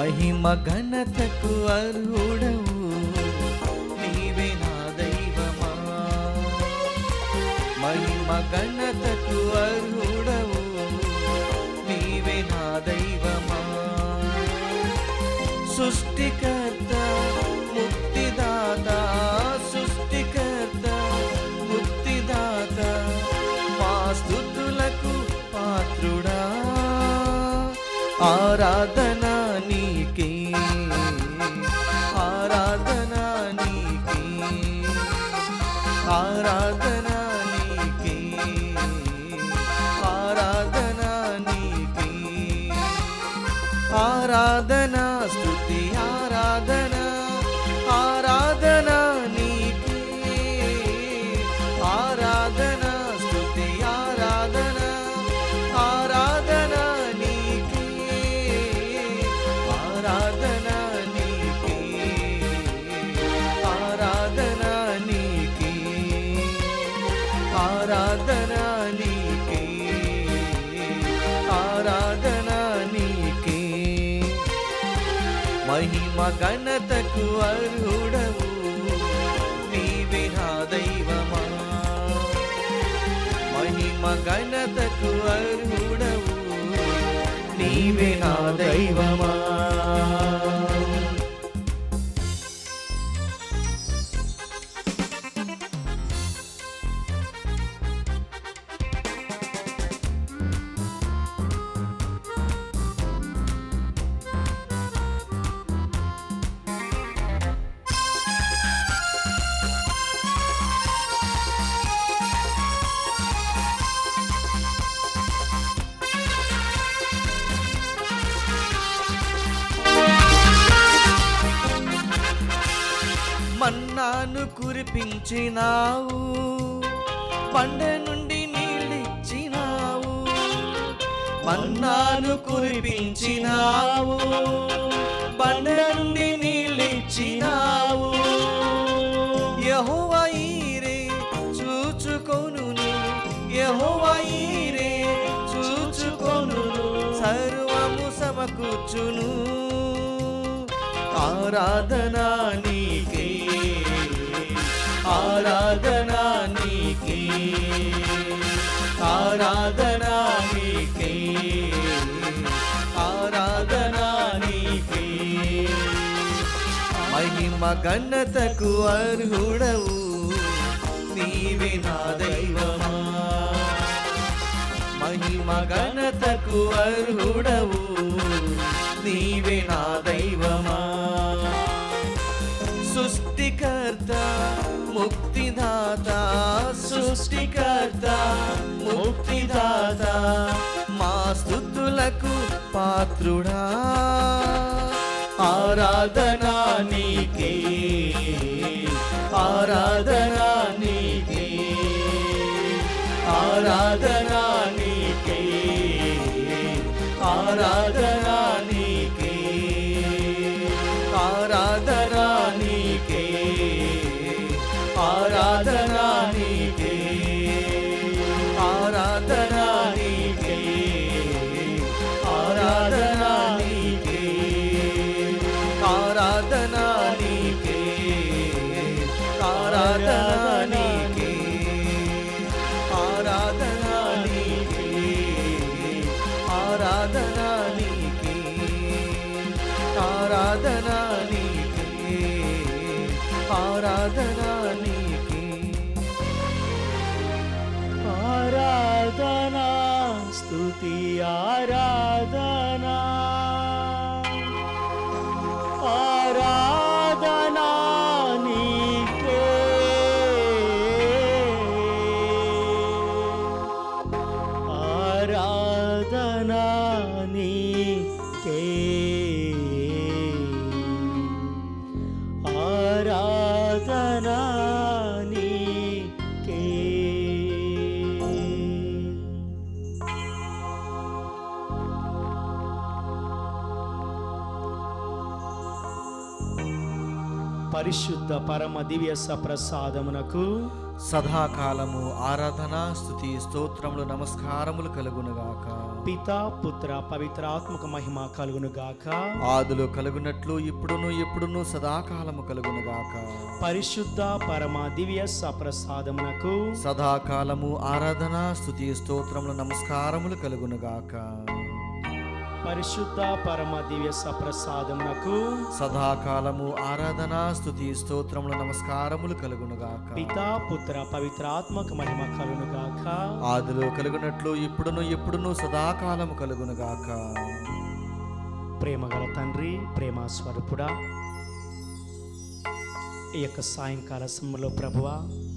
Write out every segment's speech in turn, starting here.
మహిమ ఘనతకు అర్హుడవు నీవే నా దైవమా. మహిమ ఘనతకు అర్హుడవు నీవే నా దైవమా. సృష్టికర్త ముక్తిదాత, సృష్టికర్త ముక్తిదాత, మా స్తుతులకు పాత్రుడా. ఆరాధన నీకే, ఆరాధన నీకే, ఆరాధన నీకే, ఆరాధన నీకే, ఆరాధన స్తుతి ఆరాధన, ఆరాధన నీకే, ఆరాధన స్తుతి ఆరాధన, ఆరాధన నీకే, ఆరాధన నీకే, ఆరాధన నీకే, ఆరాధన నీకే, ఆరాధన నీకే. మహిమ ఘనతకు అర్హుడవు నీవే నా దైవమా. మహిమ ఘనతకు అర్హుడవు నీవే నా దైవమా. మన్నాను కురిపించినావు, పండ నుండి నీళ్ళిచ్చినావు. మన్నాను కురిపించినావు, పండ నుండి నీళ్ళిచ్చినావు. యెహోవా ఈరే చూచుకొనును, యెహోవా ఈరే చూచుకొనును, సర్వము సమకూర్చును. ఆరాధన నీకే, ఆరాధన నీకే, ఆరాధన నీకే, ఆరాధన నీకే. మహిమ ఘనతకు అర్హుడవు నీవే నా దైవమా. మహిమ ఘనతకు అర్హుడవు నీవే నా దైవమా. సృష్టికర్త ముక్తిదాత, సృష్టికర్త ముక్తిదాత, మా స్తుతులకు పాత్రుడా. ఆరాధన నీకే, ఆరాధన నీకే, ఆరాధన నీకే, ఆరాధన నీకే, ఆరాధన నీకే, ఆరాధన నీకే, ఆరాధన నీకే, ఆరాధన నీకే, ఆరాధన నీకే, ఆరాధన నీకే, ఆరాధన నీకే, ఆరాధన నీకే, ఆరాధన నీకే, ఆరాధన నీకే. ఆరాధన స్తుతి ఆరాధన, ఆరాధన నీకే, ఆరాధన నీకే, ఆరాధన నీకే. పరిశుద్ధ పరమ దివ్య సప్రసాదమునకు సదాకాలము ఆరాధన స్తుతి స్తోత్రములు నమస్కారములు కలుగునుగాక. పితా పుత్ర పవిత్రాత్మక మహిమ కలుగునుగాక. ఆదిలో కలుగునట్లు ఇప్పుడును ఎప్పుడును సదాకాలము కలుగునుగాక. పరిశుద్ధ పరమ దివ్య సప్రసాదమునకు సదాకాలము ఆరాధన స్తుతి స్తోత్రములు నమస్కారములు కలుగునుగాక. పరిశుద్ధ పరమ దివ్య సప్రసాదమునకు సదాకాలము ఆరాధన స్తుతి స్తోత్రములు నమస్కారములు కలుగునుగాక. పితా పుత్ర పవిత్రాత్మక మహిమ కలుగునుగాక. ఆదిలో కలుగునట్లు ఇప్పుడును ఎప్పుడును సదాకాలము కలుగునుగాక. ప్రేమగల తండ్రి, ప్రేమ స్వరూపుడా, ఈ యొక్క సాయంకాల సమయంలో ప్రభువా,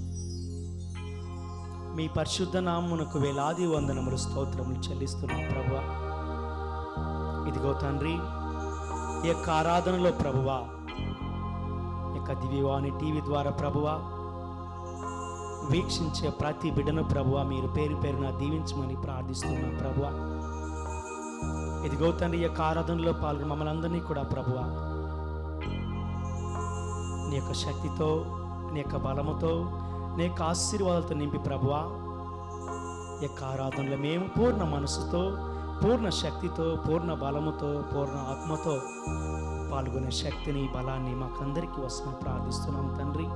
మీ పరిశుద్ధ నామమునకు వేలాది వందనములు స్తోత్రములు చెల్లిస్తున్నాం ప్రభువా. ఇదిగో తండ్రి, ఈ యొక్క ఆరాధనలో ప్రభువా, ఈ యొక్క దివ్యవాణి టీవీ ద్వారా ప్రభువా వీక్షించే ప్రతి బిడ్డను ప్రభువా మీరు పేరు పేరున దీవించమని ప్రార్థిస్తున్నాం ప్రభువా. ఇదిగో తండ్రి, ఈ యొక్క ఆరాధనలో పాల్గొన్న మమ్మల్ని అందరినీ కూడా ప్రభువా నీ యొక్క శక్తితో, నీ యొక్క బలముతో, నీ యొక్క ఆశీర్వాదాలతో నింపి ప్రభువా ఈ యొక్క ఆరాధనలో మేము పూర్ణ మనసుతో, పూర్ణ శక్తితో, పూర్ణ బలముతో, పూర్ణ ఆత్మతో పాల్గొనే శక్తిని, బలాన్ని మాకందరికీ వస్తుందని ప్రార్థిస్తున్నాం తండ్రి.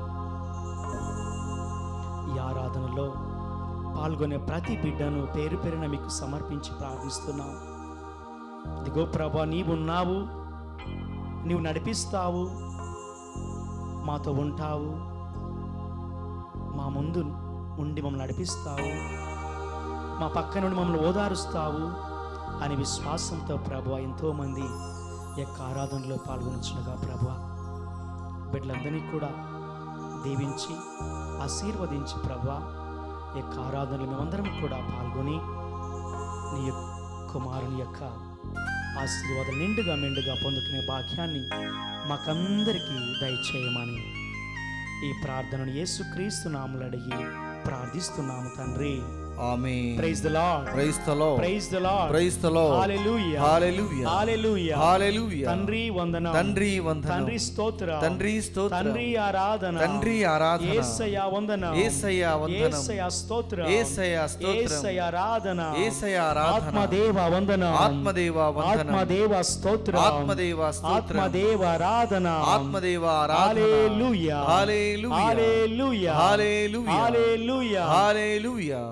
ఈ ఆరాధనలో పాల్గొనే ప్రతి బిడ్డను పేరు పేరున మీకు సమర్పించి ప్రార్థిస్తున్నాం. ఇదిగో ప్రభా, నీవున్నావు, నీవు నడిపిస్తావు, మాతో ఉంటావు, మా ముందు ఉండి మమ్మల్ని నడిపిస్తావు, మా పక్క నుండి మమ్మల్ని ఓదారుస్తావు అని విశ్వాసంతో ప్రభువా ఎంతోమంది ఈ యొక్క ఆరాధనలో పాల్గొనొచ్చునుగా ప్రభువా బిడ్డలందరినీ కూడా దీవించి ఆశీర్వదించి ప్రభువా ఈ యొక్క ఆరాధనలో మేమందరం కూడా పాల్గొని నీ కుమారుని యొక్క ఆశీర్వాదం నిండుగా మెండుగా పొందుకునే భాగ్యాన్ని మాకందరికీ దయచేయమని ఈ ప్రార్థనను యేసుక్రీస్తు నామములో అడిగి ప్రార్థిస్తున్నాము తండ్రి. Amen. Praise the Lord. Praise the Lord. Praise the Lord. Praise the Lord. Hallelujah. Hallelujah. Hallelujah. Hallelujah. తండ్రి వందనం. తండ్రి వందనం. తండ్రి స్తోత్రం. తండ్రి స్తోత్రం. తండ్రి ఆరాధన. తండ్రి ఆరాధన. యేసయ్య వందనం. యేసయ్య వందనం. యేసయ్య స్తోత్రం. యేసయ్య స్తోత్రం. యేసయ్య ఆరాధన. యేసయ్య ఆరాధన. ఆత్మదేవ వందనం. ఆత్మదేవ వందనం. ఆత్మదేవ స్తోత్రం. ఆత్మదేవ స్తోత్రం. ఆత్మదేవ ఆరాధన. ఆత్మదేవ ఆరాధన. హల్లెలూయా. హల్లెలూయా. హల్లెలూయా. హల్లెలూయా. హల్లెలూయా. హల్లెలూయా.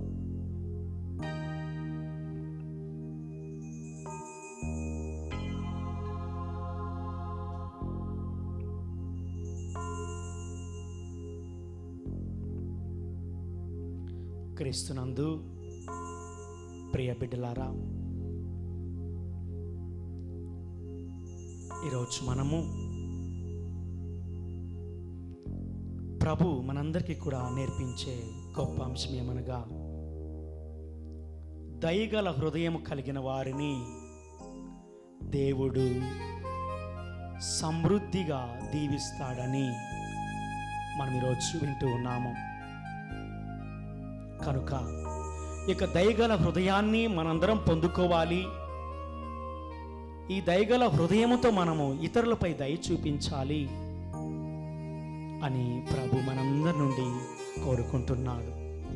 క్రీస్తునందు ప్రియ బిడ్డలారా, ఈరోజు మనము ప్రభు మనందరికీ కూడా నేర్పించే గొప్ప అంశం ఏమనగా, దయగల హృదయం కలిగిన వారిని దేవుడు సమృద్ధిగా దీవిస్తాడని మనం ఈరోజు వింటూ ఉన్నాము. కనుక ఇక దయగల హృదయాన్ని మనందరం పొందుకోవాలి. ఈ దయగల హృదయముతో మనము ఇతరులపై దయ చూపించాలి అని ప్రభు మనందరి నుండి కోరుకుంటున్నాడు.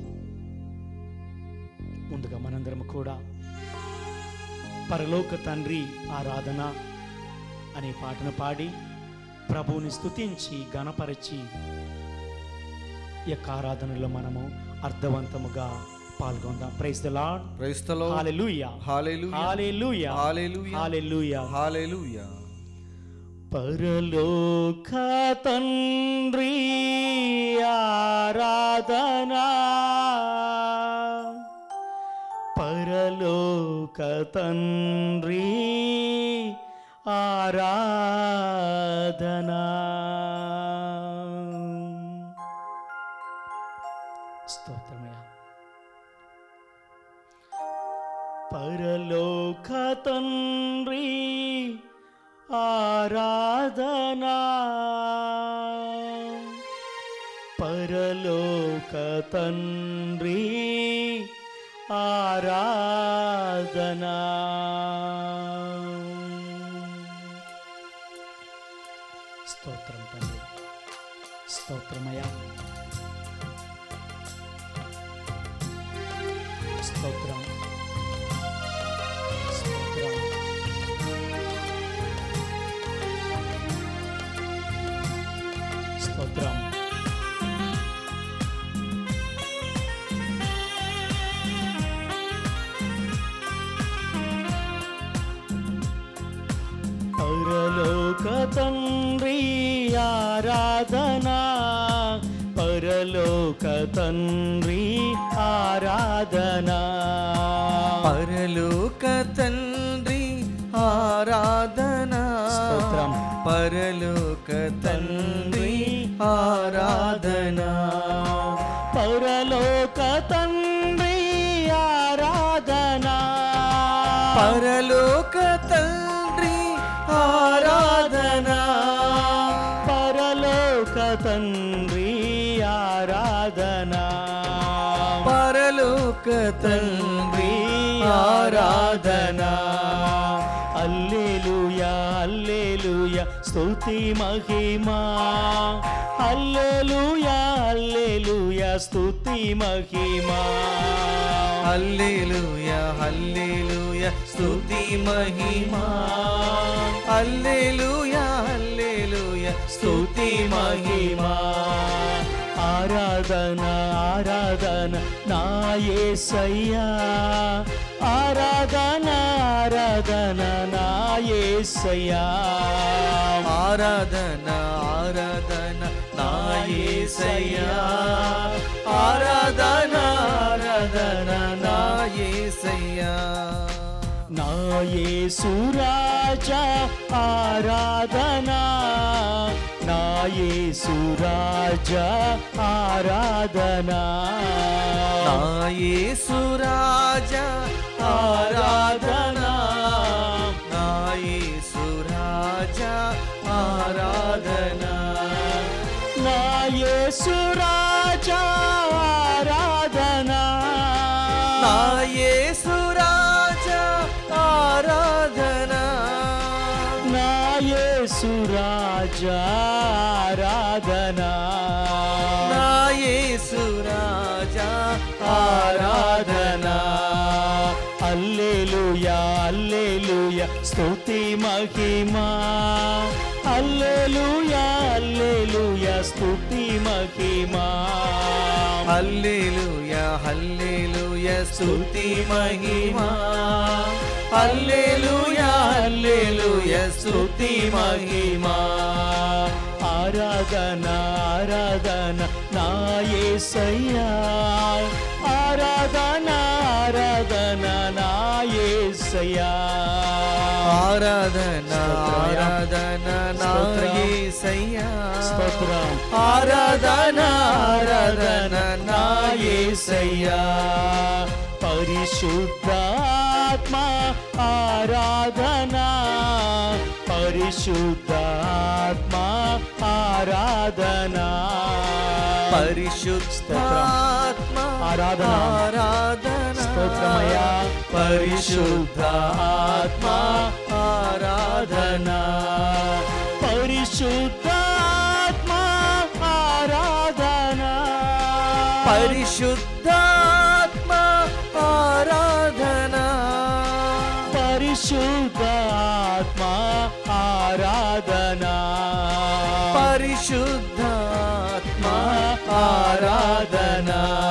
ముందుగా మనందరం కూడా పరలోక తండ్రి ఆరాధన అనే పాటను పాడి ప్రభువుని స్తుతించి గణపరిచి ఈ యొక్క ఆరాధనలో మనము అర్థవంతముగా పాల్గొందాం. Praise the Lord. Praise the Lord. Hallelujah. Hallelujah. Hallelujah. Hallelujah. Hallelujah. Hallelujah. పరలోక తండ్రి ఆరాధన, పరలోక తండ్రి ఆరాధన. స్తోత్రమయ్యా. పరలోక తండ్రి ఆరాధన, పరలోక తండ్రి ఆరాధన. స్తోత్రం తండ్రి, స్తోత్రమయ్యా. స్తోత్రం స్తోత్రం స్తోత్రం. పరలోక తండ్రి ఆరాధనా, పరలోక తండ్రి ఆరాధనా, పరలోక తండ్రి ఆరాధనా. స్తోత్రం. పరలోక తండ్రి ఆరాధనా. పరలోక తండ్రి ఆరాధనా, పరలోక తండ్రి ఆరాధనా. పరలోక తండ్రి ఆరాధనా, పరలోక తండ్రి ఆరాధనా. హల్లెలూయా హల్లెలూయా స్తుతి మహిమా, హల్లెలూయా హల్లెలూయా స్తుతి మహిమా, హల్లెలూయా హల్లెలూయా స్తుతి మహిమా. హల్లెలూయా హల్లెలూయా స్తుతి మహిమా. ఆరాధన ఆరాధన నా యేసయ్యా, ఆరాధన ఆరాధన నా యేసయ్యా, ఆరాధన ఆరాధన నా యేసయ్యా. ఆరాధన ఆరాధన నా యేసయ్యా. నా యేసు రాజా ఆరాధనా, నా యేసు రాజా ఆరాధనా, నా యేసు రాజా ఆరాధనా. నా యేసు రాజా ఆరాధనా. నా యేసు రాజా ఆరాధనా, నా యేసు రాజా ఆరాధనా. నా యేసు రాజా ఆరాధనా, నా యేసు రాజా ఆరాధనా. హల్లెలూయా హల్లెలూయా స్తుతి మహిమా, హల్లెలూయా హల్లెలూయా స్తుతి మహిమా, హల్లెలూయా హల్లెలూయా స్తుతి మహిమా. హల్లెలూయా హల్లెలూయా స్తుతి మహిమా. ఆరాధన ఆరాధన నా యేసయ్యా, ఆరాధన ఆరాధన నా యేసయ్యా, ఆరాధన ఆరాధన నా యేసయ్యా. స్తోత్రం. ఆరాధన ఆరాధన నా యేసయ్యా. పరిశుద్ధాత్మ ఆరాధనా, పరిశుద్ధాత్మ ఆరాధనా, పరిశుద్ధాత్మ ఆరాధన ఆరాధన. స్తోత్రమయ్యా. పరిశుద్ధాత్మ ఆరాధన. పరిశుద్ధాత్మ ఆరాధన, పరిశుద్ధాత్మ ఆరాధన. పరిశుద్ధాత్మ ఆరాధన, పరిశుద్ధాత్మ ఆరాధన.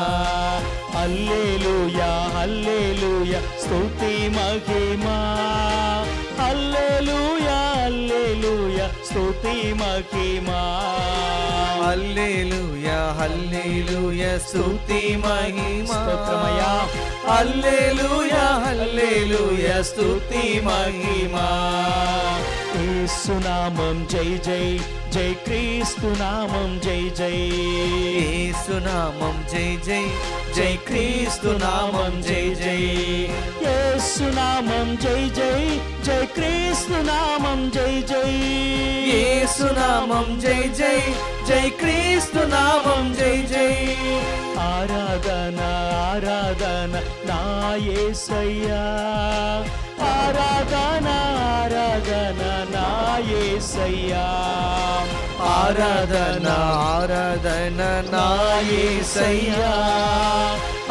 హల్లెలూయా హల్లెలూయా స్తుతి మహిమా, హల్లెలూయా హల్లెలూయా స్తుతి మహిమా, హల్లెలూయా హల్లెలూయా స్తుతి మహిమా. స్తోత్రమయ్యా. హల్లెలూయా హల్లెలూయా స్తుతి మహిమా. యేసు నామం జై జై, జై క్రీస్తు నామం జై జై, యేసు నామం జై జై, జై క్రీస్తు నామం జై జై. యేసు నామం జై జై, జై క్రీస్తు నామం జై జై, యేసు నామం జై జై, జై క్రీస్తు నామం జై జై. ఆరాధన ఆరాధన నా యేసయ్యా, ఆరాధన ఆరాధన నా యేసయ్యా, ఆరాధన ఆరాధన నా యేసయ్యా.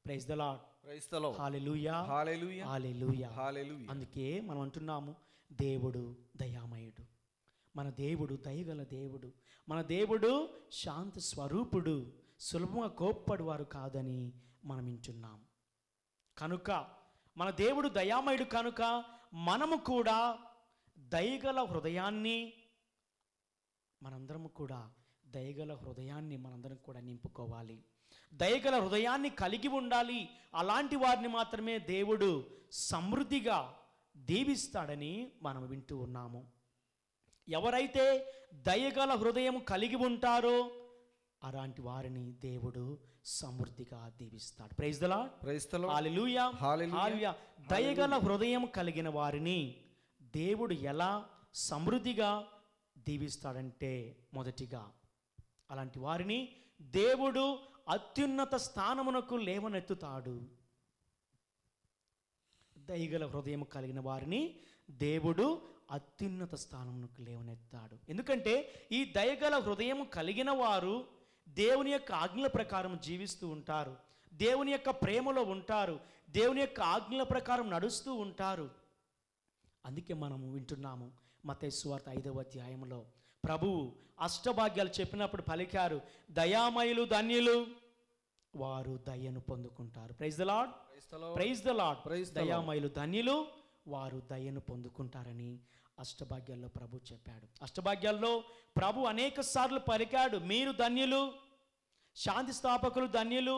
Praise the Lord. Praise the Lord. Hallelujah, hallelujah, hallelujah, hallelujah. అందుకే మనం అంటున్నాము దేవుడు దయామయుడు, మన దేవుడు దయగల దేవుడు, మన దేవుడు శాంత స్వరూపుడు, సులభంగా కోప్పడువారు కాదని మనం వింటున్నాం. కనుక మన దేవుడు దయామయుడు కనుక మనము కూడా దయగల హృదయాన్ని మనందరం కూడా నింపుకోవాలి. దయగల హృదయాన్ని కలిగి ఉండాలి. అలాంటి వారిని మాత్రమే దేవుడు సమృద్ధిగా దీవిస్తాడని మనం వింటూ ఉన్నాము. ఎవరైతే దయగల హృదయం కలిగి ఉంటారో అలాంటి వారిని దేవుడు సమృద్ధిగా దీవిస్తాడు. Praise the Lord. Praise the Lord. Hallelujah, hallelujah. దయగల హృదయం కలిగిన వారిని దేవుడు ఎలా సమృద్ధిగా దీవిస్తాడంటే, మొదటిగా అలాంటి వారిని దేవుడు అత్యున్నత స్థానమునకు లేవనెత్తుతాడు. దయగల హృదయం కలిగిన వారిని దేవుడు అత్యున్నత స్థానమునకు లేవనెత్తాడు. ఎందుకంటే ఈ దయగల హృదయం కలిగిన వారు దేవుని యొక్క ఆజ్ఞల ప్రకారం జీవిస్తూ ఉంటారు, దేవుని యొక్క ప్రేమలో ఉంటారు, దేవుని యొక్క ఆజ్ఞల ప్రకారం నడుస్తూ ఉంటారు. అందుకే మనము వింటున్నాము మత్తయి సువార్త 5వ అధ్యాయంలో ప్రభువు అష్టభాగ్యాలు చెప్పినప్పుడు పలికారు, దయామయులు ధన్యులు, వారు దయను పొందుకుంటారు. Praise the Lord. Praise the Lord. దయామయులు ధన్యులు, వారు దయను పొందుకుంటారని అష్టభాగ్యాల్లో ప్రభు చెప్పాడు. అష్టభాగ్యాల్లో ప్రభు అనేక సార్లు పలికాడు, మీరు ధన్యులు, శాంతి స్థాపకులు ధన్యులు,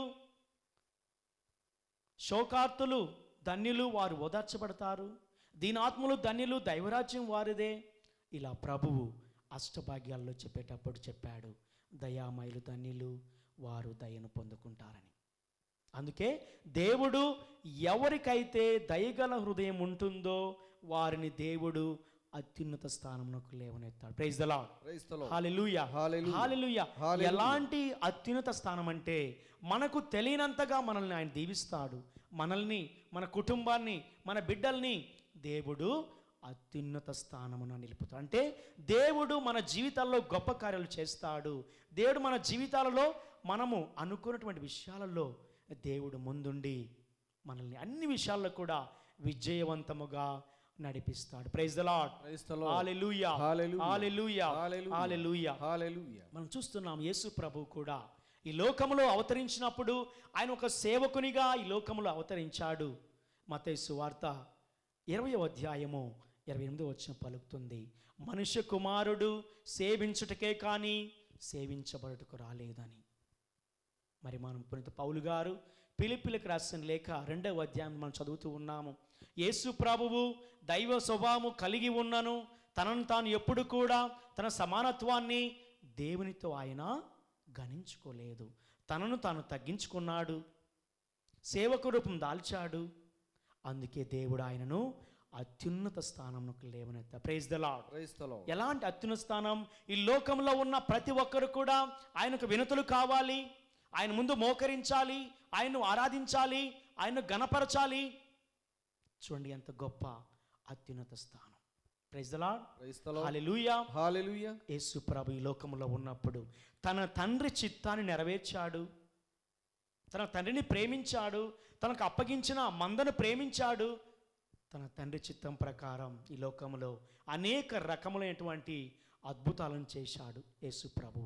శోకార్తులు ధన్యులు, వారు ఓదార్చబడతారు, దీనాత్ములు ధన్యులు, దైవరాజ్యం వారిదే. ఇలా ప్రభువు అష్టభాగ్యాల్లో చెప్పేటప్పుడు చెప్పాడు, దయామయులు ధన్యులు, వారు దయను పొందుకుంటారని. అందుకే దేవుడు ఎవరికైతే దయగల హృదయం ఉంటుందో వారిని దేవుడు అత్యున్నత స్థానమునకు లేవనెత్తాడు. Praise the Lord. Hallelujah, hallelujah. ఎలాంటి అత్యున్నత స్థానం అంటే, మనకు తెలియనంతగా మనల్ని ఆయన దీవిస్తాడు. మనల్ని, మన కుటుంబాన్ని, మన బిడ్డల్ని దేవుడు అత్యున్నత స్థానమున నిలుపుతాడు. అంటే దేవుడు మన జీవితాల్లో గొప్ప కార్యాలు చేస్తాడు. దేవుడు మన జీవితాలలో మనము అనుకున్నటువంటి విషయాలలో దేవుడు ముందుండి మనల్ని అన్ని విషయాల్లో కూడా విజయవంతముగా నడిపిస్తాడు. Praise the Lord. Hallelujah, hallelujah, hallelujah, hallelujah. మనం చూస్తున్నాం యేసు ప్రభు కూడా ఈ లోకములో అవతరించినప్పుడు ఆయన ఒక సేవకునిగా ఈ లోకములో అవతరించాడు. మత్తయి సువార్త 20వ అధ్యాయము 28వ వచనం పలుకుతుంది, మనుష్య కుమారుడు సేవించుటకే కానీ సేవించబడుటకు రాలేదని. మరి మనం పునీత పౌలు గారు ఫిలిప్పీలకు రాసిన లేఖ 2వ అధ్యాయం మనం చదువుతూ ఉన్నాము. యేసు ప్రభువు దైవ స్వభావము కలిగి ఉన్నను తనను తాను ఎప్పుడు కూడా తన సమానత్వాన్ని దేవునితో ఆయన గణించుకోలేదు. తనను తాను తగ్గించుకున్నాడు, సేవకు రూపం దాల్చాడు. అందుకే దేవుడు ఆయనను అత్యున్నత స్థానంలోకి లేవనెత్తా. Praise the lord. ఎలాంటి అత్యున్నత స్థానం? ఈ లోకంలో ఉన్న ప్రతి ఒక్కరు కూడా ఆయనకు వినతులు కావాలి, ఆయన ముందు మోకరించాలి, ఆయన్ను ఆరాధించాలి, ఆయన్ను గణపరచాలి. చూడండి ఎంత గొప్ప అత్యున్నత స్థానం. Praise the Lord. Hallelujah, hallelujah. Yesu ప్రభు ఈ లోకంలో ఉన్నప్పుడు తన తండ్రి చిత్తాన్ని నెరవేర్చాడు, తన తండ్రిని ప్రేమించాడు, తనకు అప్పగించిన మందను ప్రేమించాడు. తన తండ్రి చిత్తం ప్రకారం ఈ లోకంలో అనేక రకములైనటువంటి అద్భుతాలను చేశాడు యేసు ప్రభువు.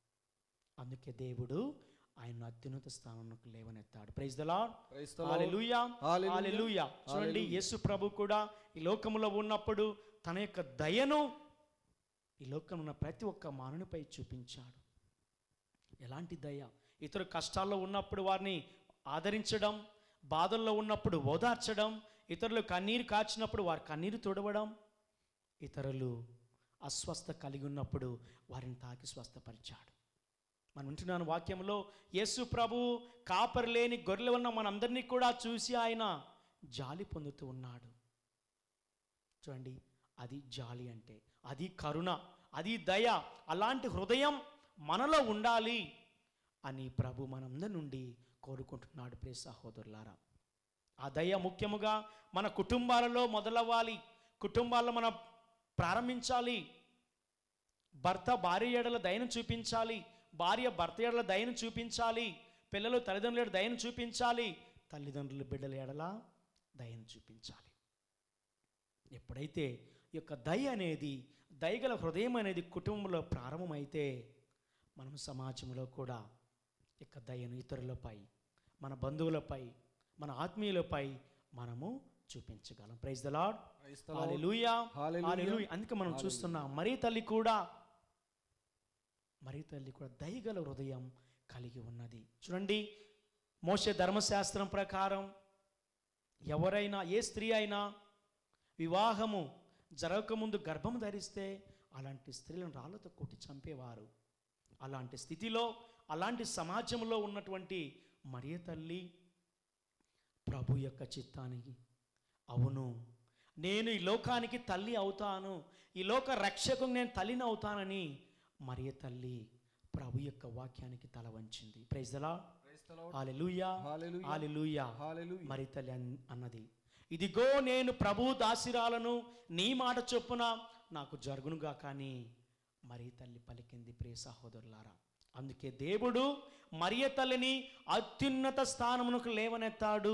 అందుకే ఆయన అత్యున్నత స్థానంలోకి లేవనెత్తాడు. Praise the Lord. Hallelujah, hallelujah. చూడండి యేసు ప్రభు కూడా ఈ లోకంలో ఉన్నప్పుడు తన యొక్క దయను ఈ లోకంలో ఉన్న ప్రతి ఒక్క మానవునిపై చూపించాడు. ఎలాంటి దయ? ఇతరు కష్టాల్లో ఉన్నప్పుడు వారిని ఆదరించడం, బాధల్లో ఉన్నప్పుడు ఓదార్చడం, ఇతరులు కన్నీరు కాచినప్పుడు వారి కన్నీరు తుడవడం, ఇతరులు అస్వస్థ కలిగి ఉన్నప్పుడు వారిని తాకి స్వస్థపరిచాడు. మనం వింటున్నాను వాక్యంలో యేసు ప్రభు కాపరి లేని గొర్రెలు ఉన్న మనందరినీ కూడా చూసి ఆయన జాలి పొందుతూ ఉన్నాడు. చూడండి, అది జాలి అంటే, అది కరుణ, అది దయ. అలాంటి హృదయం మనలో ఉండాలి అని ప్రభు మనందరి నుండి కోరుకుంటున్నాడు. ప్రియ సహోదరులారా, ఆ దయ ముఖ్యముగా మన కుటుంబాలలో మొదలవ్వాలి, కుటుంబాల్లో మనం ప్రారంభించాలి. భర్త భార్య ఎడల దయను చూపించాలి, భార్య భర్త ఎడల దయను చూపించాలి, పిల్లలు తల్లిదండ్రుల ఎడల దయను చూపించాలి, తల్లిదండ్రులు బిడ్డల ఎడల దయను చూపించాలి. ఎప్పుడైతే ఈ యొక్క దయ అనేది, దయగల హృదయం అనేది కుటుంబంలో ప్రారంభమైతే మనం సమాజంలో కూడా ఈ యొక్క దయను ఇతరులపై, మన బంధువులపై, మన ఆత్మీయులపై మనము చూపించగలం. Praise the Lord. Hallelujah, hallelujah. అందుకే మనం చూస్తున్నాం మరీ తల్లి కూడా దయగల హృదయం కలిగి ఉన్నది. చూడండి, మోషే ధర్మశాస్త్రం ప్రకారం ఎవరైనా, ఏ స్త్రీ అయినా వివాహము జరగకముందు గర్భం ధరిస్తే అలాంటి స్త్రీలను రాళ్ళతో కొట్టి చంపేవారు. అలాంటి స్థితిలో, అలాంటి సమాజంలో ఉన్నటువంటి మరియ తల్లి ప్రభు యొక్క చిత్తానికి, అవును నేను ఈ లోకానికి తల్లి అవుతాను, ఈ లోక రక్షకుని నేను తల్లిని అవుతానని మరియ తల్లి ప్రభు యొక్క వాక్యానికి తల వంచింది. Praise the Lord. Hallelujah, hallelujah. మరి తల్లి అన్నది, ఇదిగో నేను ప్రభు దాసిరాలను, నీ మాట చొప్పున నాకు జరుగునుగా. కానీ మరి తల్లి పలికింది. ప్రియ సహోదరులారా, అందుకే దేవుడు మరియ తల్లిని అత్యున్నత స్థానమునకు లేవనెత్తాడు.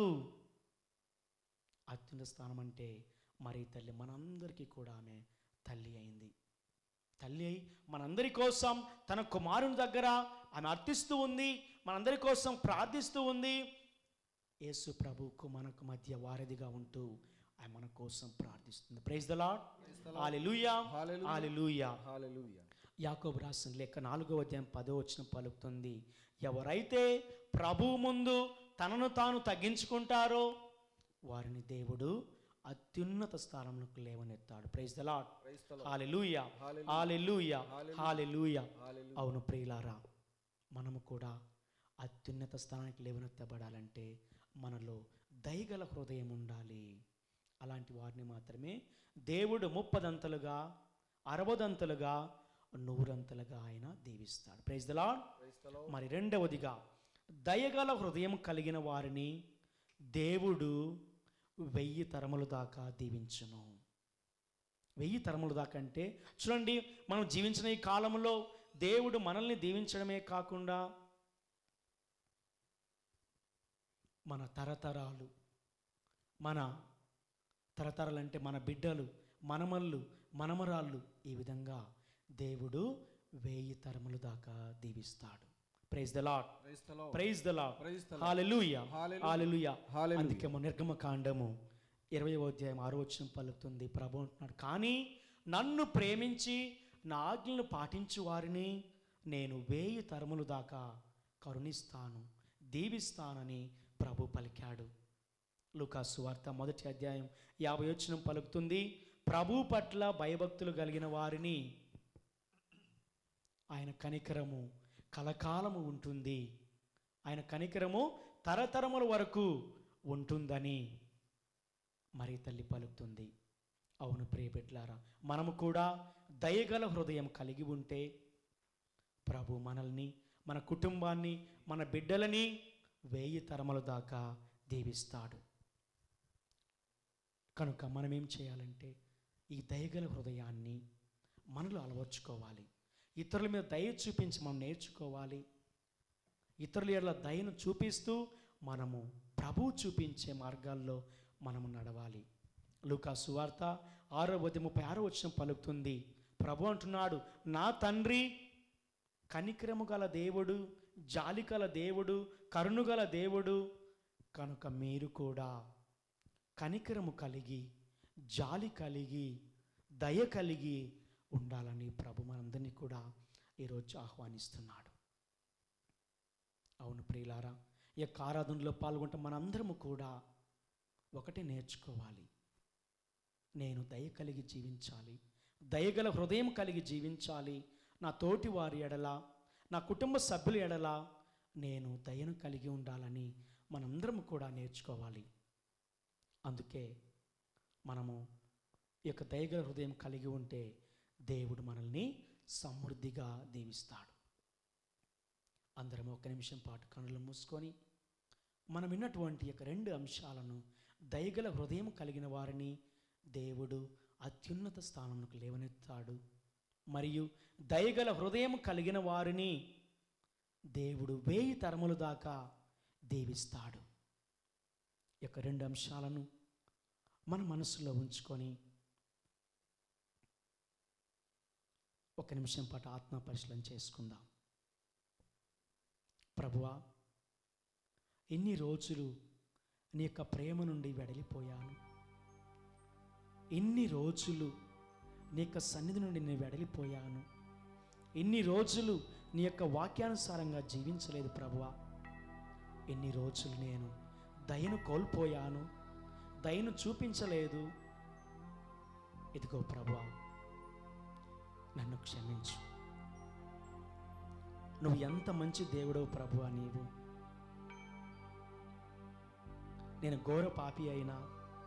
అత్యున్నత స్థానం అంటే మరి తల్లి మనందరికీ కూడా ఆమె తల్లి అయింది. తల్లి అయి మనందరి కోసం తన కుమారుని దగ్గర ఆమె అర్థిస్తూ ఉంది, మనందరి కోసం ప్రార్థిస్తూ ఉంది. యేసు ప్రభువుకు మనకు మధ్య వారధిగా ఉంటూ ఆయన మన కోసం ప్రార్థిస్తుంది. Praise the Lord. Hallelujah, hallelujah. Yakobu రాసిన లేఖ 4వ అధ్యాయం 10వ వచనం పలుకుతుంది, ఎవరైతే ప్రభువు ముందు తనను తాను తగ్గించుకుంటారో వారిని దేవుడు అత్యున్నత స్థానంలోకి లేవనెత్తాడు. Praise the Lord. Hallelujah, hallelujah, hallelujah. అవును ప్రియులారా, మనము కూడా అత్యున్నత స్థానానికి లేవనెత్తబడాలంటే మనలో దయగల హృదయం ఉండాలి. అలాంటి వారిని మాత్రమే దేవుడు 30దంతలుగా, 60దంతలుగా, 100ంతలుగా ఆయన దీవిస్తాడు. Praise the Lord. మరి రెండవదిగా, దయగల హృదయం కలిగిన వారిని దేవుడు 1000 తరముల దాకా దీవించును. 1000 తరముల దాకా అంటే చూడండి, మనం జీవించిన ఈ కాలంలో దేవుడు మనల్ని దీవించడమే కాకుండా మన తరతరాలు అంటే మన బిడ్డలు, మనమళ్ళు, మనమరాళ్ళు, ఈ విధంగా దేవుడు 1000 తరముల దాకా దీవిస్తాడు. Praise the Lord, praise the Lord. Hallelujah, hallelujah. అందుకే మన నిర్గమకాండము 20వ అధ్యాయం 6వ వచనం పలుకుతుంది. ప్రభు అంటున్నాడు, కానీ నన్ను ప్రేమించి నా ఆజ్ఞలను పాటించు వారిని నేను 1000 తరముల దాకా కరుణిస్తాను, దీవిస్తానని ప్రభు పలికాడు. లూకా సువార్త 1వ అధ్యాయం 50వ వచనం పలుకుతుంది, ప్రభు పట్ల భయభక్తులు కలిగిన వారిని ఆయన కనికరము కలకాలము ఉంటుంది, ఆయన కనికరము తరతరముల వరకు ఉంటుందని మరి తల్లి పలుకుతుంది. అవును ప్రియ బిడ్డలారా, మనము కూడా దయగల హృదయం కలిగి ఉంటే ప్రభు మనల్ని, మన కుటుంబాన్ని, మన బిడ్డలని 1000 తరముల దాకా దీవిస్తాడు. కనుక మనం ఏం చేయాలంటే ఈ దయగల హృదయాన్ని మనలో అలవర్చుకోవాలి. ఇతరుల మీద దయ చూపించి మనం నేర్చుకోవాలి. ఇతరుల ఎడల దయను చూపిస్తూ మనము ప్రభువు చూపించే మార్గాల్లో మనము నడవాలి. లూకా సువార్త 6వ అధ్యాయం 36వ వచనం పలుకుతుంది, ప్రభు అంటున్నాడు, నా తండ్రి కనికరము గల దేవుడు, జాలి గల దేవుడు, కరుణగల దేవుడు, కనుక మీరు కూడా కనికరము కలిగి, జాలి కలిగి, దయ కలిగి ఉండాలని ప్రభు మనందరినీ కూడా ఈరోజు ఆహ్వానిస్తున్నాడు. అవును ప్రియులారా, ఈ యొక్క ఆరాధనలో పాల్గొంటే మనందరము కూడా ఒకటే నేర్చుకోవాలి, నేను దయ కలిగి జీవించాలి, దయగల హృదయం కలిగి జీవించాలి. నా తోటి వారి ఎడల, నా కుటుంబ సభ్యుల ఎడల నేను దయను కలిగి ఉండాలని మనందరం కూడా నేర్చుకోవాలి. అందుకే మనము ఈ యొక్క దయగల హృదయం కలిగి ఉంటే దేవుడు మనల్ని సమృద్ధిగా దీవిస్తాడు. అందరం ఒక నిమిషం పాటు కన్నులు మూసుకొని మనం విన్నటువంటి యొక్క 2 అంశాలను, దయగల హృదయం కలిగిన వారిని దేవుడు అత్యున్నత స్థానంలోకి లేవనెత్తాడు, మరియు దయగల హృదయం కలిగిన వారిని దేవుడు 1000 తరముల దాకా దీవిస్తాడు. ఈ యొక్క 2 అంశాలను మన మనసులో ఉంచుకొని ఒక నిమిషం పాటు ఆత్మ పరిశీలన చేసుకుందాం. ప్రభువా, ఎన్ని రోజులు నీ యొక్క ప్రేమ నుండి వెడలిపోయాను, ఎన్ని రోజులు నీ యొక్క సన్నిధి నుండి నేను వెడలిపోయాను, ఎన్ని రోజులు నీ యొక్క వాక్యానుసారంగా జీవించలేదు ప్రభువా, ఎన్ని రోజులు నేను దయను కోల్పోయాను, దయను చూపించలేదు. ఇదిగో ప్రభువా, నన్ను క్షమించు. నువ్వు ఎంత మంచి దేవుడవు ప్రభువా. నేను ఘోర పాపి అయినా,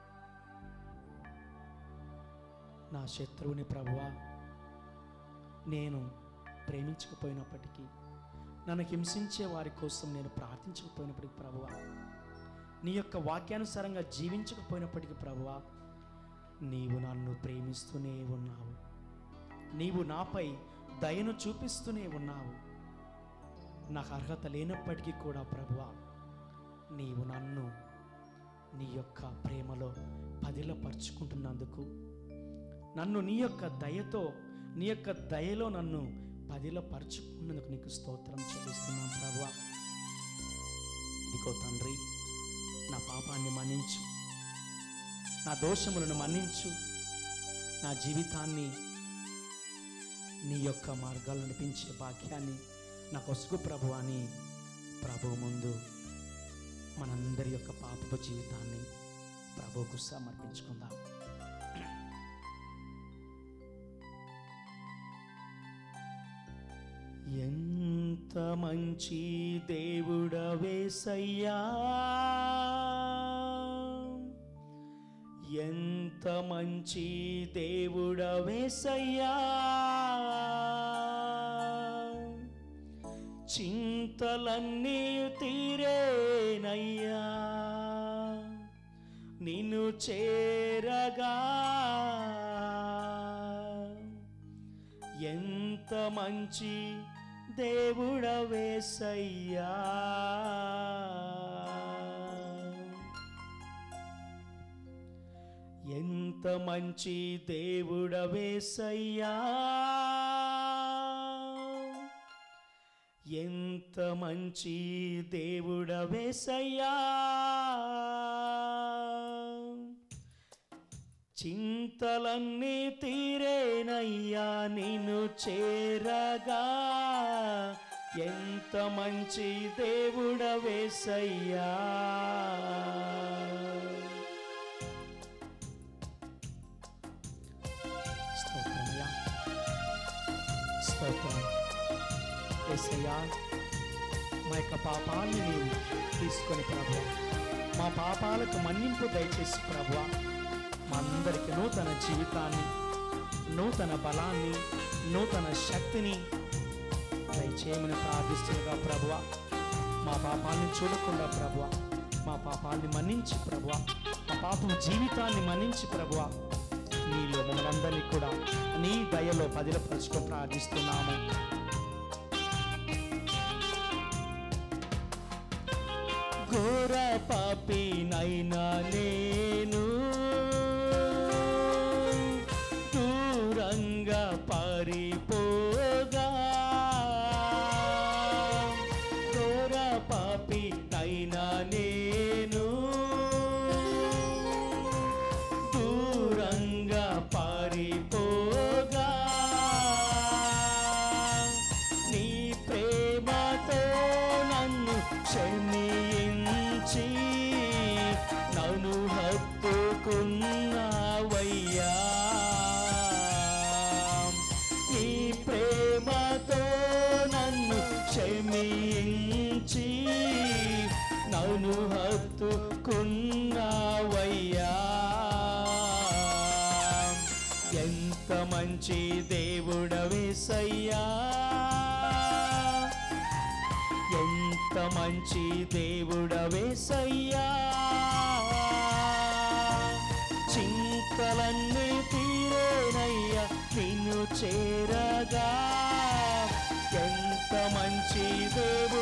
నా శత్రువుని ప్రభువా నేను ప్రేమించకపోయినప్పటికీ, నన్ను హింసించే వారి కోసం నేను ప్రార్థించకపోయినప్పటికీ ప్రభువా, నీ యొక్క వాక్యానుసారంగా జీవించకపోయినప్పటికీ ప్రభువా, నీవు నన్ను ప్రేమిస్తూనే ఉన్నావు, నీవు నాపై దయను చూపిస్తూనే ఉన్నావు. నాకు అర్హత లేనప్పటికీ కూడా ప్రభువా, నీవు నన్ను నీ యొక్క ప్రేమలో పదిలపరుచుకుంటున్నందుకు, నన్ను నీ యొక్క దయతో, నీ యొక్క దయలో నన్ను పదిలపరుచుకున్నందుకు నీకు స్తోత్రం చెల్లిస్తున్నాను ప్రభువా. ఇదిగో తండ్రి, నా పాపాన్ని మన్నించు, నా దోషములను మన్నించు, నా జీవితాన్ని నీ యొక్క మార్గాలు నడిపించే భాగ్యాన్ని నాకు ఒసుగు ప్రభు అని ప్రభువు ముందు మనందరి యొక్క పాపపు జీవితాన్ని ప్రభువుకు సమర్పించుకుందాం. ఎంత మంచి దేవుడవేసయ్యా, ఎంత మంచి దేవుడవేసయ్యా, చింతలన్నీ తీరేనయ్యా నిన్ను చేరగా. ఎంత మంచి దేవుడవేసయ్యా, ఎంత మంచి దేవుడవేసయ్యా, ఎంత మంచి దేవుడవేసయ్యా, చింతలన్నీ తీరేనయ్యా నిన్ను చేరగా. ఎంత మంచి దేవుడవేసయ్యా, స్తోత్రమయ్యా, స్తోత్రం యేసయ్యా. మా యొక్క పాపాన్ని నీవు తీసుకొని ప్రభువా, మా పాపాలకు మన్నింపు దయచేసి ప్రభువా, మా అందరికి నూతన జీవితాన్ని, నూతన బలాన్ని, నూతన శక్తిని దయచేయమని ప్రార్థిస్తుండగా ప్రభువా, మా పాపాలను చూడకుండా ప్రభువా, మా పాపాలని మన్నించి ప్రభువా, మా పాపం జీవితాన్ని మన్నించి ప్రభువా, నీలో మమ్మల్ని కూడా నీ దయలో పదిలపరచుకొని ప్రార్థిస్తున్నాము. ఘోర పాపినైనా నేను దూరంగా పారిపోగా, ఘోర పాపినైనా నేను దూరంగా పారిపోగా, నీ ప్రేమతో నన్ను క్షమించి నన్ను హత్తుకున్నావయ్యా, నీ ప్రేమతో నన్ను క్షమించి నన్ను హత్తుకున్నావయ్యా. ఎంత మంచి దేవుడవేసయ్యా, ఎంత మంచి దేవుడవేసయ్యా, చింతలన్నీ తీరేనయ్యా నిన్ను చేరగా. ఎంత మంచి దేవుడవేసయ్యా,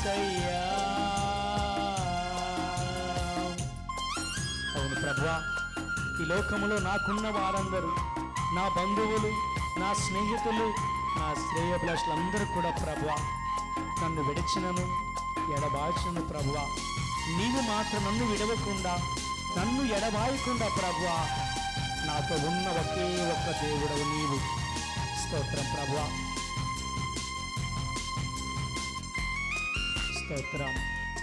యేసయ్యా. అవును ప్రభువా, ఈ లోకములో నాకున్న వారందరూ, నా బంధువులు, నా స్నేహితులు, నా శ్రేయోభిలాషులందరూ కూడా ప్రభువా నన్ను విడిచినను ఎడబాల్చినను ప్రభువా, నీవు మాత్రం నన్ను విడవకుండా, నన్ను ఎడబాయకుండా ప్రభువా నాతో ఉన్న ఒకే ఒక్క దేవుడవు నీవు. స్తోత్రం ప్రభువా, స్తోత్రం.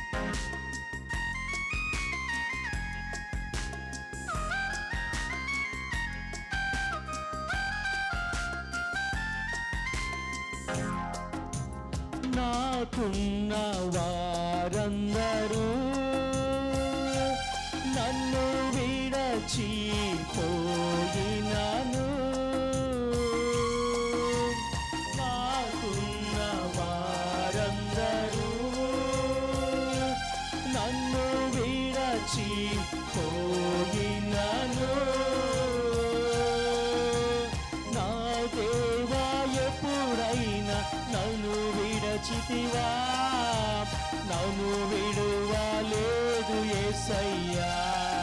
నాకున్న వారందరూ నన్ను విడచిపోయినను, నాకున్న వారందరూ నన్ను విడచిపోయినను, నా దేవా ఎప్పుడైనా నన్ను విడచితివా, నన్ను విడువలేదు యేసయ్యా.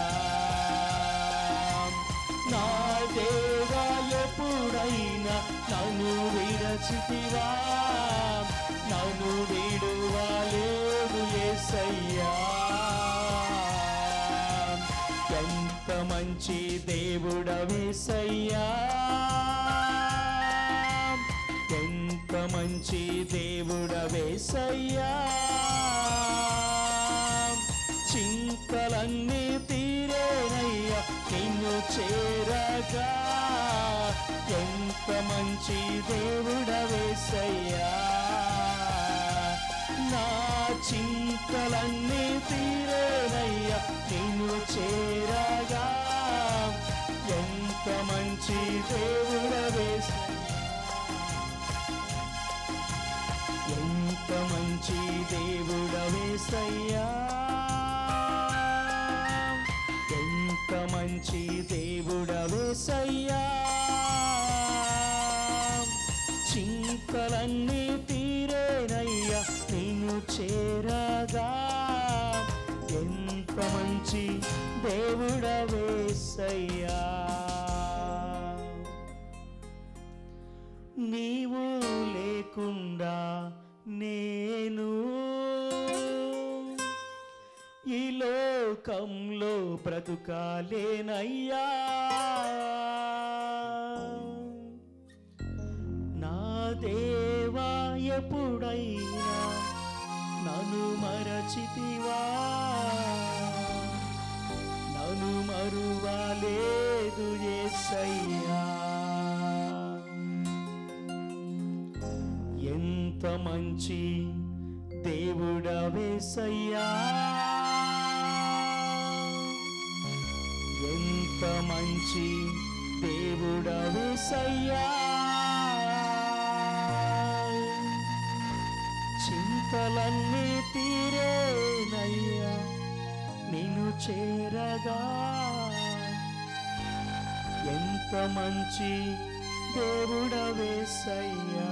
నా దేవా ఎప్పుడైనా నన్ను విడచితివా, నన్ను విడువలేదు యేసయ్యా. ఎంత మంచి దేవుడవేసయ్యా, ఎంత మంచి దేవుడవేసయ్యా. చింతలన్నీ తీరేనయ్యా నిన్ను చేరగా, ఎంత మంచి దేవుడవేసయ్యా. నా చింతలన్నీ తీరేనయ్యా నిన్ను చేరగా, ఎంత మంచి దేవుడవేసయ్యా, ఎంత మంచి దేవుడవేసయ్యా, ఎంత మంచి దేవుడవేసయ్యా. చింతలన్నీ తీరేనయ్యా నిన్ను చేరగా, ఎంత మంచి దేవుడవేసయ్యా. నీవు లేకుండా నేను ఈ లోకంలో బ్రతుకాలేనయ్యా. నా దేవా ఎప్పుడైనా నన్ను మరచితివా, నన్ను మరువలేదు యేసయ్యా. ఎంత మంచి దేవుడవేసయ్యా, ఎంత మంచి దేవుడవేసయ్యా. చింతలన్నీ తీరేనయ్యా నిన్ను చేరగా, ఎంత మంచి దేవుడవేసయ్యా.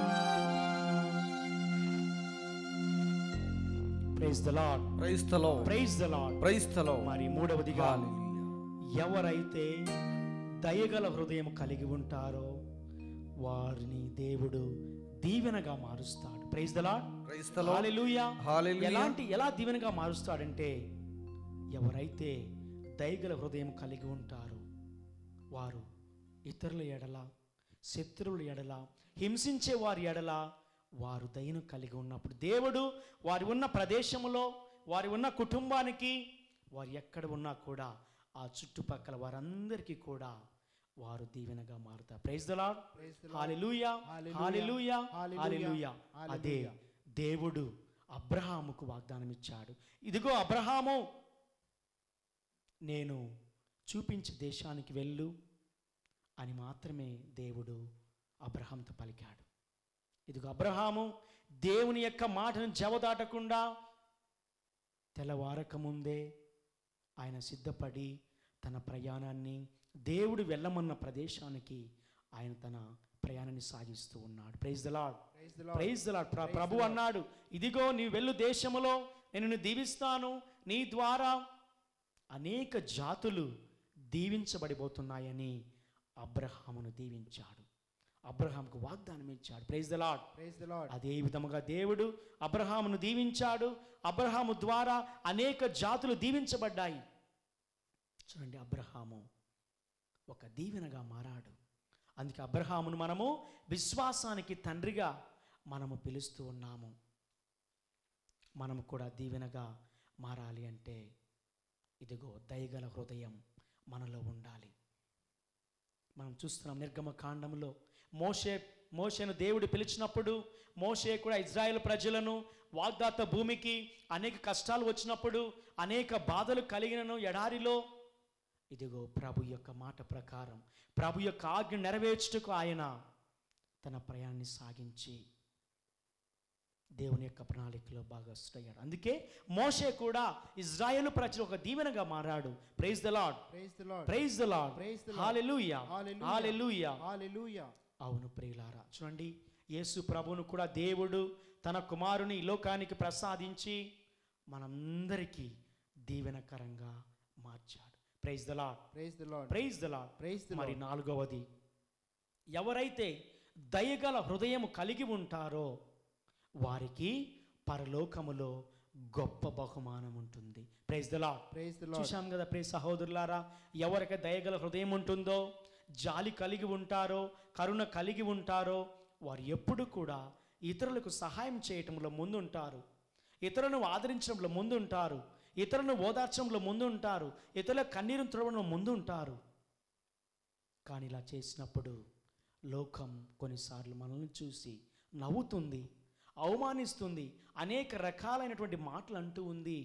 Praise the Lord, praise the Lord, praise the Lord, praise the Lord. మరి మూడవదిగా, ఎవరైతే దయగల హృదయం కలిగి ఉంటారో వారిని దేవుడు దీవెనగా మారుస్తాడు. Praise the Lord, praise the Lord, hallelujah, hallelujah. ఎలా దీవెనగా మారుస్తాడంటే, ఎవరైతే దయగల హృదయం కలిగి ఉంటారో వారు ఇతరుల ఎడల, శత్రువుల ఎడల, హింసించే వారి ఎడల వారు దయను కలిగి ఉన్నప్పుడు దేవుడు వారి ఉన్న ప్రదేశంలో, వారి ఉన్న కుటుంబానికి, వారు ఎక్కడ ఉన్నా కూడా ఆ చుట్టుపక్కల వారందరికీ కూడా వారు దీవెనగా మారుతారు. Praise the Lord, hallelujah, hallelujah, hallelujah. అదే దేవుడు అబ్రహాముకు వాగ్దానం ఇచ్చాడు. ఇదిగో అబ్రహాము, నేను చూపించే దేశానికి వెళ్ళు అని మాత్రమే దేవుడు అబ్రహాంతో పలికాడు. ఇదిగో అబ్రహాము దేవుని యొక్క మాటను జవదాటకుండా తెల్లవారక ముందే ఆయన సిద్ధపడి తన ప్రయాణాన్ని దేవుడు వెళ్ళమన్న ప్రదేశానికి ఆయన తన ప్రయాణాన్ని సాగిస్తూ ఉన్నాడు. Praise the Lord, Praise the Lord. Praise the Lord. Praise ప్రభు the Lord. అన్నాడు, ఇదిగో నీ వెళ్ళు దేశములో నేను నిన్ను దీవిస్తాను, నీ ద్వారా అనేక జాతులు దీవించబడిపోతున్నాయని అబ్రహామును దీవించాడు. అబ్రహాముకు వాగ్దానం ఇచ్చాడు. Praise the Lord. Praise the Lord. అదే విధముగా దేవుడు అబ్రహామును దీవించాడు. అబ్రహాము ద్వారా అనేక జాతులు దీవించబడ్డాయి. చూడండి, అబ్రహాము ఒక దీవెనగా మారాడు. అందుకే అబ్రహామును మనము విశ్వాసానికి తండ్రిగా మనము పిలుస్తూ ఉన్నాము. మనము కూడా దీవెనగా మారాలి అంటే ఇదిగో దయగల హృదయం మనలో ఉండాలి. మనం చూస్తున్నాం నిర్గమకాండంలో మోషేను దేవుడు పిలిచినప్పుడు మోషే కూడా ఇజ్రాయెల్ ప్రజలను వాగ్దాత భూమికి అనేక కష్టాలు వచ్చినప్పుడు, అనేక బాధలు కలిగినను ఎడారిలో ఇదిగో ప్రభు యొక్క మాట ప్రకారం, ప్రభు యొక్క ఆజ్ఞ నెరవేర్చుటకు ఆయన తన ప్రయాణాన్ని సాగించి దేవుని యొక్క ప్రణాళికలో భాగస్థుడయ్యాడు. అందుకే మోషే కూడా ఇజ్రాయేలు ప్రజలు ఒక దీవెనగా మారాడు. Praise the Lord, Praise the Lord. Praise the Lord, Praise the Lord. Hallelujah, Hallelujah. Hallelujah. Hallelujah. అవును ప్రియులారా, చూడండి, యేసు ప్రభువును కూడా దేవుడు తన కుమారుని ఈ లోకానికి ప్రసాదించి మనందరికీ దీవెనకరంగా మార్చాడు. Praise the Lord, Praise the Lord. Praise the Lord. Praise the మరి Lord. నాలుగవది, ఎవరైతే దయగల హృదయము కలిగి ఉంటారో వారికి పరలోకములో గొప్ప బహుమానం ఉంటుంది. Praise the Lord. Praise the Lord. చూశాం కదా ప్రియ సహోదరులారా, ఎవరికి దయగల హృదయం ఉంటుందో, జాలి కలిగి ఉంటారో, కరుణ కలిగి ఉంటారో వారు ఎప్పుడు కూడా ఇతరులకు సహాయం చేయటంలో ముందుంటారు, ఇతరులను ఆదరించడంలో ముందుంటారు, ఇతరులను ఓదార్చడంలో ముందుంటారు, ఇతరుల కన్నీరు తుడవడంలో ముందుంటారు. కానీ ఇలా చేసినప్పుడు లోకం కొన్నిసార్లు మనల్ని చూసి నవ్వుతుంది, అవమానిస్తుంది, అనేక రకాలైనటువంటి మాటలు అంటూ ఉంది.